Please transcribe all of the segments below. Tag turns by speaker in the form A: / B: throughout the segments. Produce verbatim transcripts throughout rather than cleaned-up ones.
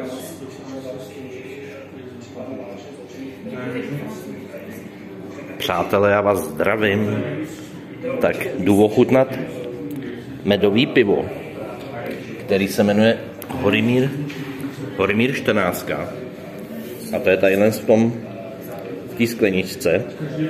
A: Přátelé, já vás zdravím. Tak jdu ochutnat medový pivo, který se jmenuje Horimír, Horimír čtrnáct. A to je tadyhle v tom, v té skleničce.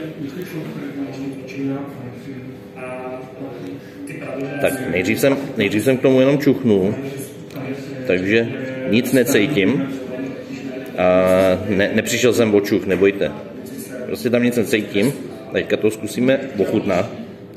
A: Tak nejdřív jsem, nejdřív jsem k tomu jenom čuchnul, takže nic necítím. A ne, nepřišel jsem o čuch, nebojte. Prostě tam nic necítím. Teďka to zkusíme ochutnat.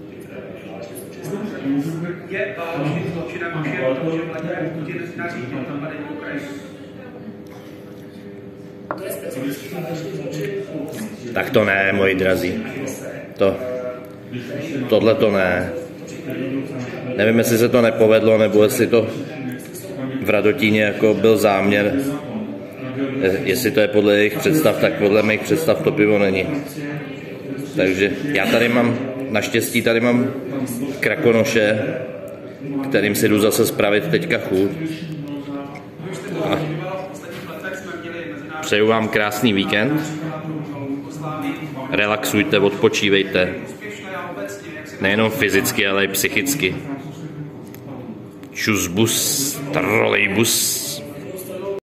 A: Tak to ne, moji drazí. To, tohle to ne. Nevím, jestli se to nepovedlo, nebo jestli to v Radotíně jako byl záměr. Jestli to je podle jejich představ, tak podle mých představ to pivo není. Takže já tady mám, naštěstí tady mám krakonoše, kterým si jdu zase spravit teďka chuť. A přeju vám krásný víkend. Relaxujte, odpočívejte. Nejenom fyzicky, ale i psychicky. Čus bus, trolejbus.